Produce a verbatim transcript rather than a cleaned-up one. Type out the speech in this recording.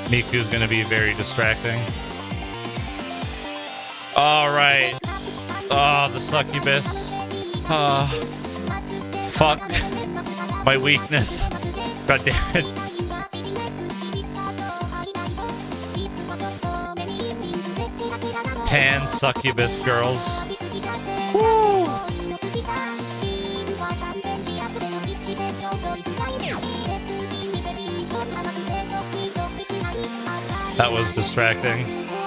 Miku's gonna be very distracting. Alright. Oh, the succubus. Uh, fuck. My weakness. God damn it. Tan succubus girls. Woo! That was distracting.